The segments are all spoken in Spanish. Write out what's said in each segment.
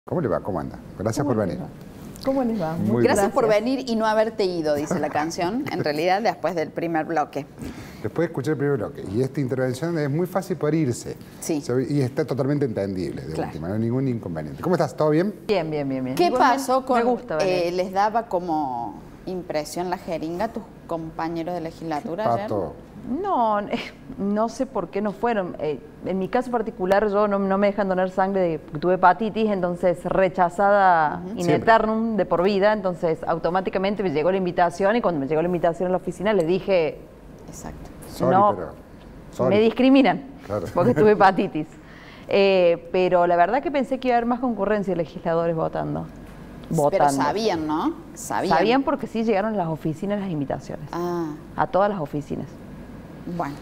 ¿Cómo le va? ¿Cómo anda? Gracias por venir. ¿Cómo les va? Muy Gracias por venir y no haberte ido, dice la canción, en realidad, después del primer bloque. Después de escuchar el primer bloque. Y esta intervención es muy fácil por irse. Sí. Y está totalmente entendible, de Claro. última, no hay ningún inconveniente. ¿Cómo estás? ¿Todo bien? Bien, bien, bien, bien. ¿Qué Igualmente, pasó con... Me gusta venir. les daba como impresión la jeringa a tus compañeros de legislatura ayer? Pato. No, no sé por qué no fueron. En mi caso particular, yo no me dejan donar sangre porque tuve hepatitis, entonces rechazada in Siempre. eternum de por vida, entonces automáticamente me llegó la invitación y cuando me llegó la invitación a la oficina les dije, Exacto. Sorry, no, pero... sorry. me discriminan Claro. porque tuve hepatitis. Pero la verdad que pensé que iba a haber más concurrencia de legisladores votando. Pero sabían, ¿no? Sabían porque sí llegaron a las oficinas las invitaciones. Ah, A todas las oficinas. bueno.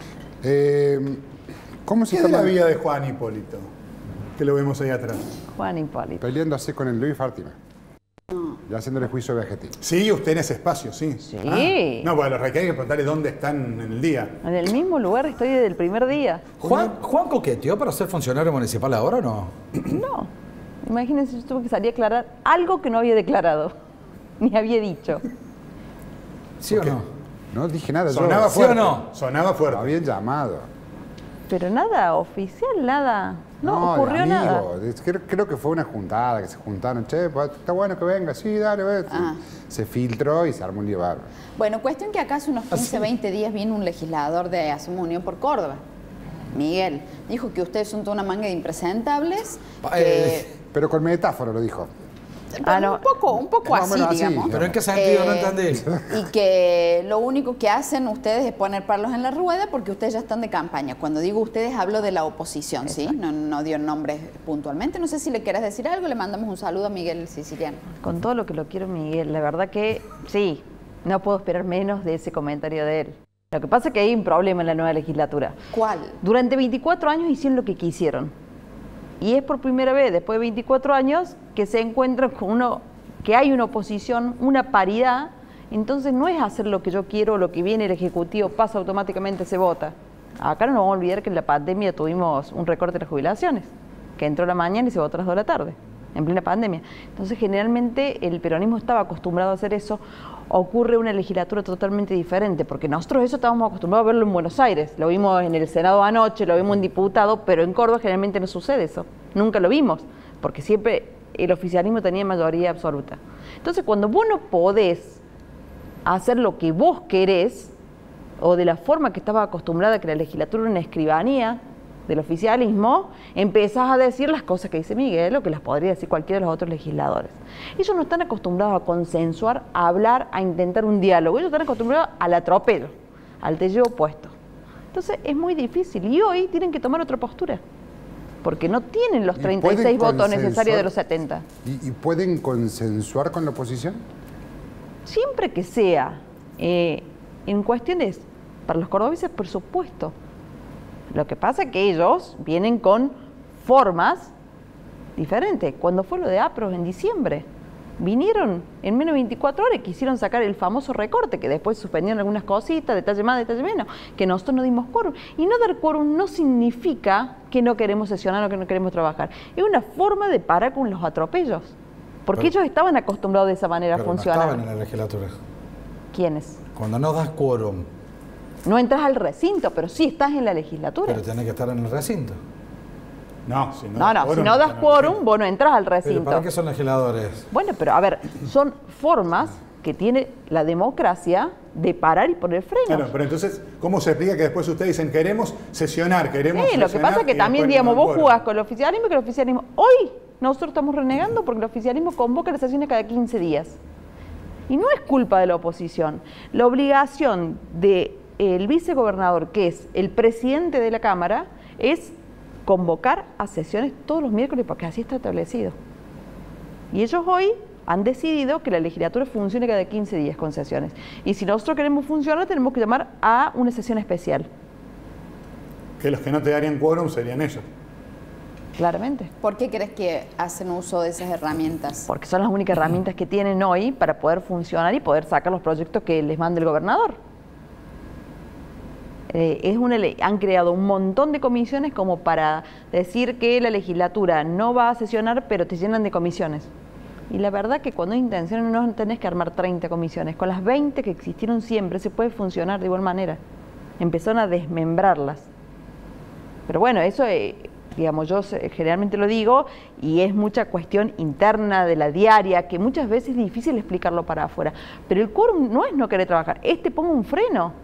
¿Cómo se ¿Qué es de la está vida de Juan Hipólito? Que lo vemos ahí atrás. Juan Hipólito. peleándose con el Luis Fátima? Y haciéndole juicio de objetivo. Sí, usted en ese espacio, sí. Sí. No, bueno, los hay que preguntarle dónde están en el día. En el mismo lugar estoy desde el primer día. ¿Juan coqueteó para ser funcionario municipal ahora o no? No. Imagínense, yo tuve que salir a aclarar algo que no había declarado. Ni había dicho. ¿Sí o no? No dije nada. Sonaba yo. ¿Sí o fuerte. no? Sonaba Lo fuerte. habían llamado. Pero nada oficial, nada. No, ocurrió amigo. nada. Creo que fue una juntada, que se juntaron. Che, pues, está bueno que venga. Sí, dale, ve. Ah. Se filtró y se armó un lío bárbaro. Bueno, cuestión que acá hace unos 15, 20 días vino un legislador de Hacemos Unión por Córdoba, Miguel. Dijo que ustedes son toda una manga de impresentables. Pero con metáfora lo dijo. no. Un poco Más o así, menos así. digamos. ¿Pero en qué sentido? No entendí. Y que lo único que hacen ustedes es poner palos en la rueda porque ustedes ya están de campaña. Cuando digo ustedes, hablo de la oposición, ¿sí? No dio nombres puntualmente. No sé si le quieres decir algo, le mandamos un saludo a Miguel Siciliano. Con todo lo que lo quiero, Miguel, la verdad que sí, no puedo esperar menos de ese comentario de él. Lo que pasa es que hay un problema en la nueva legislatura. ¿Cuál? Durante 24 años hicieron lo que quisieron. Y es por primera vez, después de 24 años, que se encuentran con que hay una oposición, una paridad. Entonces no es hacer lo que yo quiero, lo que viene el Ejecutivo, pasa automáticamente, se vota. Acá no nos vamos a olvidar que en la pandemia tuvimos un recorte de las jubilaciones, que entró a la mañana y se votó a las 2 de la tarde, en plena pandemia. Entonces generalmente el peronismo estaba acostumbrado a hacer eso. Ocurre una legislatura totalmente diferente, porque nosotros eso estábamos acostumbrados a verlo en Buenos Aires, lo vimos en el Senado anoche, lo vimos en diputado, pero en Córdoba generalmente no sucede eso, nunca lo vimos, porque siempre el oficialismo tenía mayoría absoluta. Entonces cuando vos no podés hacer lo que vos querés, o de la forma que estabas acostumbrada, que la legislatura era una escribanía del oficialismo, empezás a decir las cosas que dice Miguel o que las podría decir cualquiera de los otros legisladores. Ellos no están acostumbrados a consensuar, a hablar, a intentar un diálogo. Ellos están acostumbrados al atropello, al tello opuesto. Entonces es muy difícil y hoy tienen que tomar otra postura porque no tienen los ¿Y 36 pueden votos consensuar? necesarios de los 70. ¿Y pueden consensuar con la oposición? Siempre que sea en cuestiones para los cordobeses, por supuesto. Lo que pasa es que ellos vienen con formas diferentes. Cuando fue lo de APROS en diciembre, vinieron en menos de 24 horas y quisieron sacar el famoso recorte, que después suspendieron algunas cositas, detalle más, detalle menos, que nosotros no dimos quórum. Y no dar quórum no significa que no queremos sesionar o que no queremos trabajar. Es una forma de parar con los atropellos. Porque ellos estaban acostumbrados de esa manera a Pero no funcionar. estaban en la legislatura. ¿Quiénes? Cuando no das quórum, No entras al recinto, pero sí estás en la legislatura. pero tenés que estar en el recinto. No, si no, Si no das quórum, vos no entras al ¿Pero recinto. para qué son legisladores? Bueno, pero a ver, son formas que tiene la democracia de parar y poner frenos. Claro, pero entonces, ¿cómo se explica que después ustedes dicen queremos sesionar, queremos Sí, lo que sesionar pasa es que y también, después digamos, no vos quórum? jugás con el oficialismo y que el oficialismo... Hoy nosotros estamos renegando porque el oficialismo convoca las sesiones cada 15 días. Y no es culpa de la oposición. La obligación del vicegobernador, que es el presidente de la Cámara, es convocar a sesiones todos los miércoles porque así está establecido. Y ellos hoy han decidido que la legislatura funcione cada 15 días con sesiones. Y si nosotros queremos funcionar, tenemos que llamar a una sesión especial. Que los que no te darían quórum serían ellos. Claramente. ¿Por qué crees que hacen uso de esas herramientas? Porque son las únicas herramientas que tienen hoy para poder funcionar y poder sacar los proyectos que les mande el gobernador. Es una ley. Han creado un montón de comisiones como para decir que la legislatura no va a sesionar, pero te llenan de comisiones. Y la verdad que cuando hay intención no tenés que armar 30 comisiones. Con las 20 que existieron siempre se puede funcionar de igual manera. Empezaron a desmembrarlas. Pero bueno, eso, digamos, yo generalmente lo digo y es mucha cuestión interna de la diaria, que muchas veces es difícil explicarlo para afuera. Pero el quórum no es no querer trabajar, es te pongo un freno.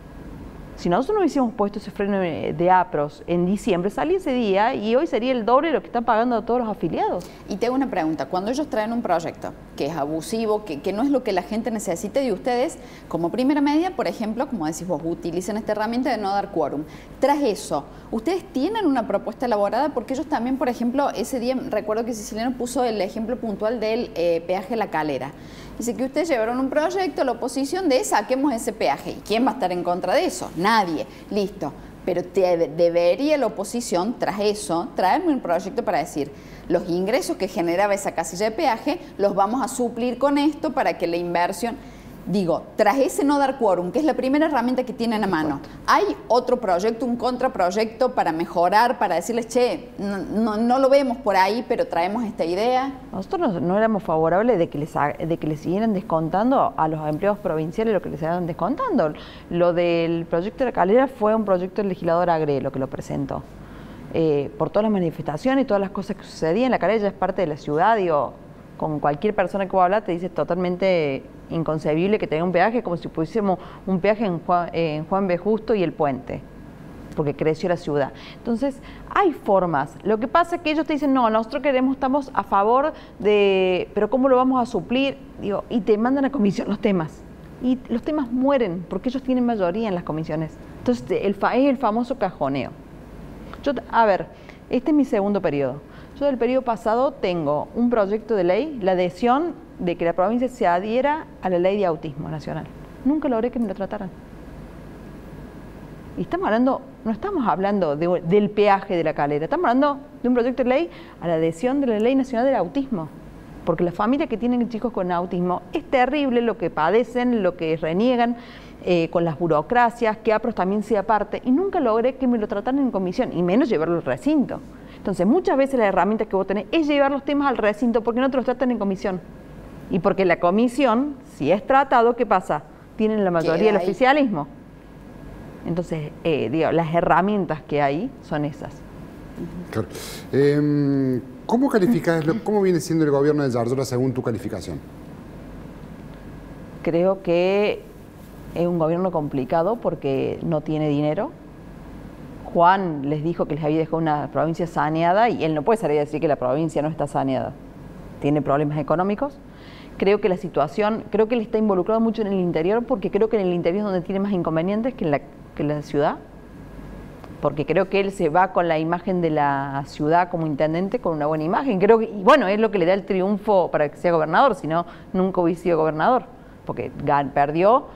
Si nosotros no hubiésemos puesto ese freno de APROS en diciembre, salía ese día y hoy sería el doble de lo que están pagando a todos los afiliados. Y te hago una pregunta, cuando ellos traen un proyecto que es abusivo, que no es lo que la gente necesita de ustedes, como primera medida, por ejemplo, como decís vos, utilicen esta herramienta de no dar quórum. Tras eso, ¿ustedes tienen una propuesta elaborada? Porque ellos también, por ejemplo, ese día recuerdo que Siciliano puso el ejemplo puntual del peaje La Calera. Dice que ustedes llevaron un proyecto, la oposición de saquemos ese peaje. ¿Y quién va a estar en contra de eso? Nadie. Listo. Pero debería la oposición, tras eso, traerme un proyecto para decir, los ingresos que generaba esa casilla de peaje los vamos a suplir con esto para que la inversión... Digo, tras ese no dar quórum, que es la primera herramienta que tienen a mano, ¿hay otro proyecto, un contraproyecto para mejorar, para decirles, che, no lo vemos por ahí, pero traemos esta idea? Nosotros no éramos favorables de que les siguieran descontando a los empleados provinciales lo que les estaban descontando. Lo del proyecto de La Calera fue un proyecto del legislador Agrelo que lo presentó. Por todas las manifestaciones y todas las cosas que sucedían, La Calera ya es parte de la ciudad, digo, con cualquier persona que va a hablar te dice totalmente inconcebible que tenga un peaje, como si pusiésemos un peaje en Juan B. Justo y el puente, porque creció la ciudad. Entonces, hay formas. Lo que pasa es que ellos te dicen, no, nosotros estamos a favor de, pero ¿cómo lo vamos a suplir? Digo, y te mandan a comisión los temas. Y los temas mueren, porque ellos tienen mayoría en las comisiones. Entonces, es el famoso cajoneo. A ver, este es mi segundo periodo. Yo del periodo pasado tengo un proyecto de ley, la adhesión de que la provincia se adhiera a la ley de autismo nacional. Nunca logré que me lo trataran. Y no estamos hablando del peaje de La Calera, estamos hablando de un proyecto de ley a la adhesión de la Ley Nacional del Autismo. Porque las familias que tienen chicos con autismo es terrible lo que padecen, lo que reniegan con las burocracias, que APROS también sea parte. Y nunca logré que me lo trataran en comisión, y menos llevarlo al recinto. Entonces, muchas veces la herramienta que vos tenés es llevar los temas al recinto porque no te los tratan en comisión. Y porque la comisión, si es tratado, ¿qué pasa? Tienen la mayoría del oficialismo. Entonces, digo, las herramientas que hay son esas. Claro. ¿Cómo calificas, cómo viene siendo el gobierno de Yarlora según tu calificación? Creo que es un gobierno complicado porque no tiene dinero. Juan les dijo que les había dejado una provincia saneada y él no puede salir a decir que la provincia no está saneada. Tiene problemas económicos. Creo que la situación, creo que él está involucrado mucho en el interior porque creo que en el interior es donde tiene más inconvenientes que en la ciudad. Porque creo que él se va con la imagen de la ciudad como intendente, con una buena imagen. Creo que, y bueno, es lo que le da el triunfo para que sea gobernador, si no, nunca hubiese sido gobernador. Porque perdió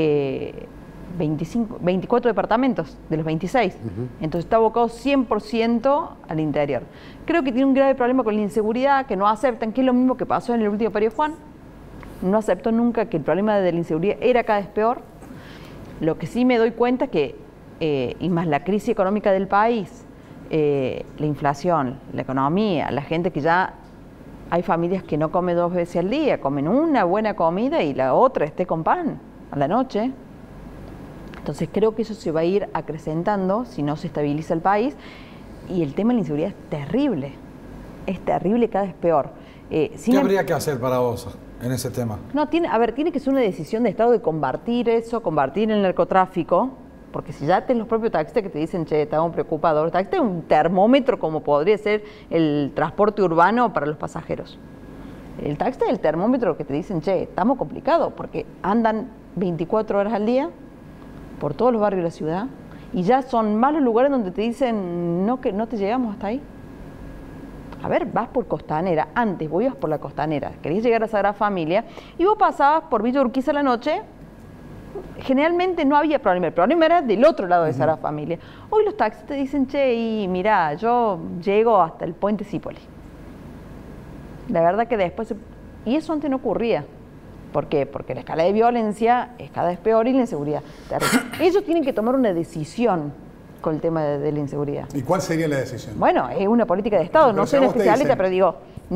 24 departamentos de los 26. Entonces está abocado 100% al interior. Creo que tiene un grave problema con la inseguridad, que no aceptan, que es lo mismo que pasó en el último periodo Juan. No aceptó nunca que el problema de la inseguridad era cada vez peor. Lo que sí me doy cuenta es que, y más la crisis económica del país, la inflación, la economía, la gente que ya... Hay familias que no comen 2 veces al día, comen una buena comida y la otra esté con pan a la noche. Entonces creo que eso se va a ir acrecentando si no se estabiliza el país. Y el tema de la inseguridad es terrible, cada vez peor. ¿Qué habría que hacer para vos en ese tema? No, tiene que ser una decisión de Estado de combatir eso, combatir el narcotráfico, porque si ya tenés los propios taxistas que te dicen, che, estamos preocupados, los taxistas es un termómetro como podría ser el transporte urbano para los pasajeros. El taxista es el termómetro que te dicen, che, estamos complicados, porque andan 24 horas al día por todos los barrios de la ciudad, y ya son malos lugares donde te dicen, no, que no te llegamos hasta ahí. A ver, vas por Costanera, antes vos ibas por la Costanera, querías llegar a Sagrada Familia, y vos pasabas por Villa Urquiza a la noche, generalmente no había problema, el problema era del otro lado de Sagrada Familia. Hoy los taxistas te dicen, che, y mirá, yo llego hasta el puente Cipoli. La verdad que después, y eso antes no ocurría. ¿Por qué? Porque la escala de violencia es cada vez peor y la inseguridad terrible. Ellos tienen que tomar una decisión con el tema de la inseguridad. ¿Y cuál sería la decisión? Bueno, es una política de Estado. Pero No si soy a una vos te especialista, dicen- pero digo,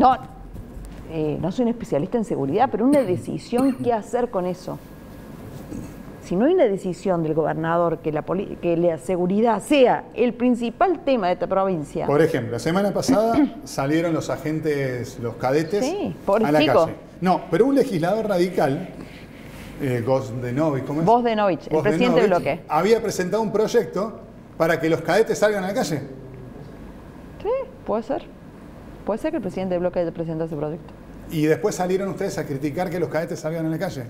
no soy un especialista en seguridad, pero una decisión, ¿qué hacer con eso? Si no hay una decisión del gobernador que la seguridad sea el principal tema de esta provincia. Por ejemplo, la semana pasada salieron los agentes, los cadetes, Sí, pobres a la chicos. calle. No, pero un legislador radical, Gosdenovich, ¿cómo es? Vosdenovich, el presidente del bloque. había presentado un proyecto para que los cadetes salgan a la calle. Sí, puede ser. Puede ser que el presidente del bloque haya presentado ese proyecto. Y después salieron ustedes a criticar que los cadetes salgan a la calle.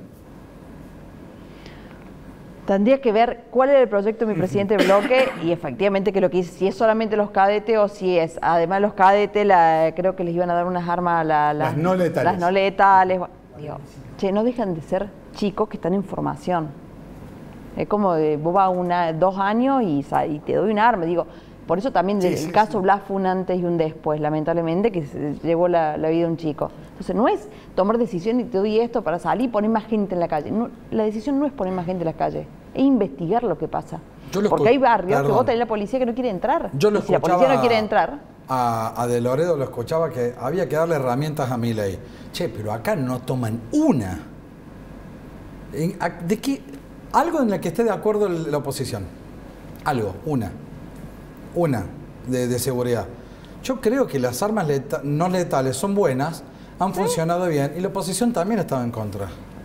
Tendría que ver cuál era el proyecto de mi presidente del bloque y efectivamente que lo que hice, si es solamente los cadetes o si es, además los cadetes, creo que les iban a dar unas armas, Las no letales. Las no letales. Digo, che, no dejan de ser chicos que están en formación. Es como vos vas 2 años y te doy un arma. Digo, por eso también el caso Blas fue un antes y un después, lamentablemente, que se llevó la vida de un chico. Entonces no es tomar decisión y te doy esto para salir y poner más gente en la calle. No, la decisión no es poner más gente en la calle, es investigar lo que pasa. Porque hay barrios que vos tenés la policía que no quiere entrar. Yo lo Y si la policía no quiere entrar. A De Loredo lo escuchaba que había que darle herramientas a Milei. Che, pero acá no toman una. ¿De qué? Algo en la que esté de acuerdo la oposición. Algo, una de seguridad. Yo creo que las armas no letales son buenas, han funcionado bien y la oposición también estaba en contra.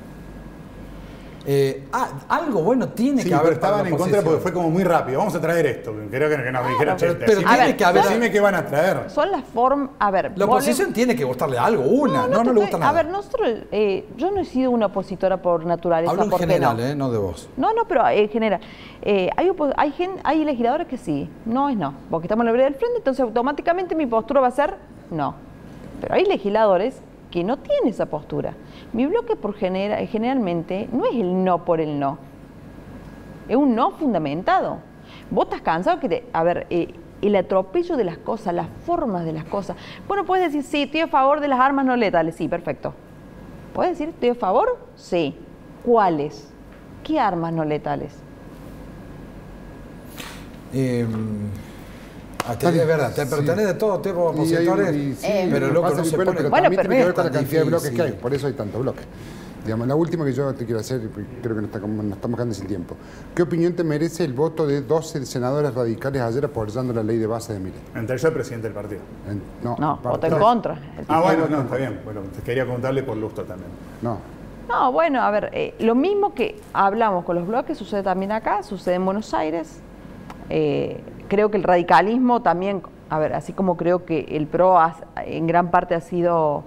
Algo bueno tiene que haber. Pero estaban para la en contra oposición. porque fue como muy rápido. Vamos a traer esto. Creo que nos dijeron, che, pero tiene que haber. decime qué van a traer. Son las formas. A ver. La oposición tiene que gustarle algo, una. No le gusta nada. A ver, nosotros. Yo no he sido una opositora por naturaleza. Hablo en ¿por qué general, no? no de vos. No, pero en general. Hay legisladores que sí, no es no. Porque estamos en la vereda del frente, entonces automáticamente mi postura va a ser no. Pero hay legisladores que no tienen esa postura. Mi bloque generalmente no es el no por el no. Es un no fundamentado. Vos estás cansado el atropello de las cosas, las formas de las cosas. Bueno, puedes decir, sí, estoy a favor de las armas no letales. Sí, perfecto. ¿Puedes decir, estoy a favor? Sí. ¿Cuáles? ¿Qué armas no letales? Es verdad, pero tenés de todo tipo de opositores, pero loco no se pone. Pero Bueno, también pero tiene que ver con es la tan cantidad de bloques que difícil. hay, por eso hay tantos bloques. Digamos, la última que yo te quiero hacer, creo que nos estamos quedando sin tiempo. ¿Qué opinión te merece el voto de 12 senadores radicales ayer apoyando la ley de base de Milei? Entre yo el presidente del partido. No, voto en contra. Bueno, no, está bien. Bueno, quería preguntarle por Lustro también. No, bueno, a ver, lo mismo que hablamos con los bloques sucede también acá, sucede en Buenos Aires. Creo que el radicalismo también, a ver, así como creo que el PRO en gran parte ha sido,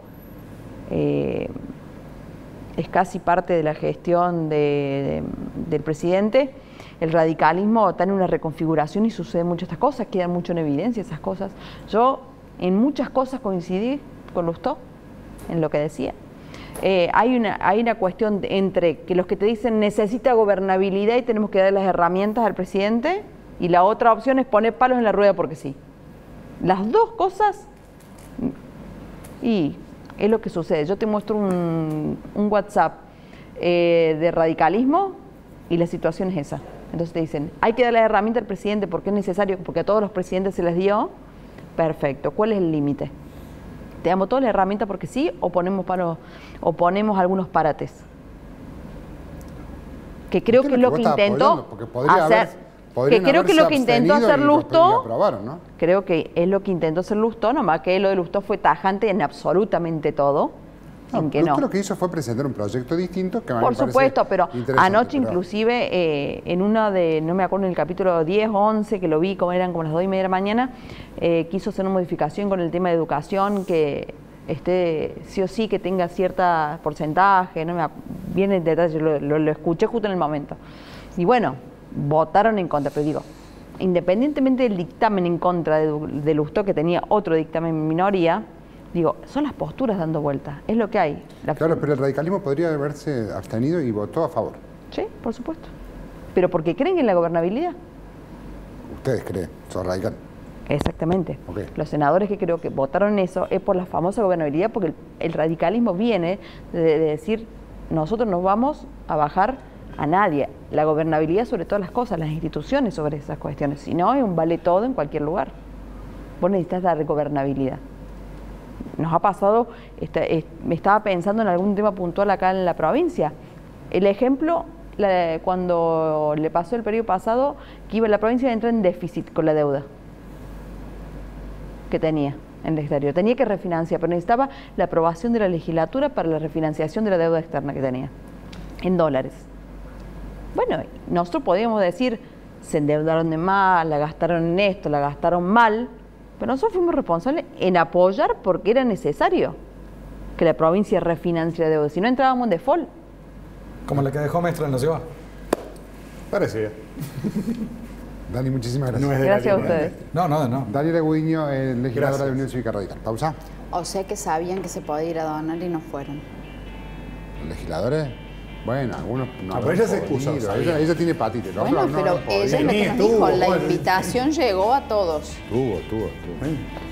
es casi parte de la gestión del presidente, el radicalismo está en una reconfiguración y suceden muchas estas cosas, quedan mucho en evidencia esas cosas. Yo en muchas cosas coincidí con Lustó, en lo que decía. Hay una cuestión entre que los que te dicen necesita gobernabilidad y tenemos que dar las herramientas al presidente, y la otra opción es poner palos en la rueda porque sí. Las dos cosas, y es lo que sucede. Yo te muestro un WhatsApp de radicalismo y la situación es esa. Entonces te dicen, hay que dar la herramienta al presidente porque es necesario, porque a todos los presidentes se les dio. Perfecto, ¿cuál es el límite? ¿Te damos toda la herramienta porque sí o ponemos algunos parates? Que creo que es lo que intentó hacer. Que creo que lo que intentó hacer Lustó, creo que es lo que intentó hacer Lustó, nomás que lo de Lustó fue tajante en absolutamente todo. Lustó lo que hizo fue presentar un proyecto distinto que a mí por me parece supuesto, pero anoche pero... inclusive en uno de, no me acuerdo, en el capítulo 10 o 11 que lo vi, como eran como las 2:30 de la mañana, quiso hacer una modificación con el tema de educación que sí o sí que tenga cierta porcentaje, no me bien en detalle, lo escuché justo en el momento. Y bueno, votaron en contra, pero digo, independientemente del dictamen en contra de Lustó, que tenía otro dictamen en minoría, digo, son las posturas dando vueltas, es lo que hay. Claro, pero el radicalismo podría haberse abstenido y votó a favor. Sí, por supuesto. Pero porque creen en la gobernabilidad. Ustedes creen, son radical. Exactamente. Okay. Los senadores que creo que votaron eso es por la famosa gobernabilidad, porque el radicalismo viene de decir nosotros no vamos a bajar a nadie. La gobernabilidad sobre todas las cosas, las instituciones sobre esas cuestiones. Si no, es un vale todo en cualquier lugar. Vos necesitas la gobernabilidad. Nos ha pasado, me estaba pensando en algún tema puntual acá en la provincia. El ejemplo, cuando le pasó el periodo pasado, que la provincia entra en déficit con la deuda que tenía en el exterior. Tenía que refinanciar, pero necesitaba la aprobación de la legislatura para la refinanciación de la deuda externa que tenía, en dólares. Bueno, nosotros podíamos decir, se endeudaron de más, la gastaron en esto, la gastaron mal, pero nosotros fuimos responsables en apoyar porque era necesario que la provincia refinancie la deuda, si no entrábamos en default. Como la que dejó Mestre en la ciudad. Parecía. Dani, muchísimas gracias. No es de Gracias a la línea. ustedes. No. Daniela Gudiño, legisladora Gracias. de Unión Cívica Radical. Pausa. O sea que sabían que se podía ir a donar y no fueron. ¿Los legisladores? Bueno, algunos no. pero ella se expuso, podido. sabía. Ella tiene patite. Los Bueno, otros no, pero no podían. ella es la que nos Tuvo, dijo, la bueno. invitación llegó a todos. Tuvo. Bueno.